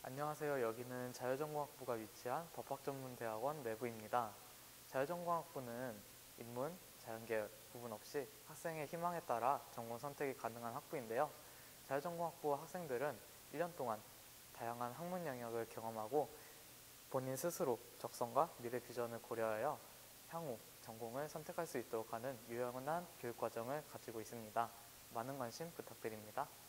안녕하세요. 여기는 자율전공학부가 위치한 법학전문대학원 내부입니다. 자율전공학부는 인문, 자연계열 구분 없이 학생의 희망에 따라 전공 선택이 가능한 학부인데요. 자율전공학부 학생들은 1년 동안 다양한 학문 영역을 경험하고 본인 스스로 적성과 미래 비전을 고려하여 향후 전공을 선택할 수 있도록 하는 유연한 교육과정을 가지고 있습니다. 많은 관심 부탁드립니다.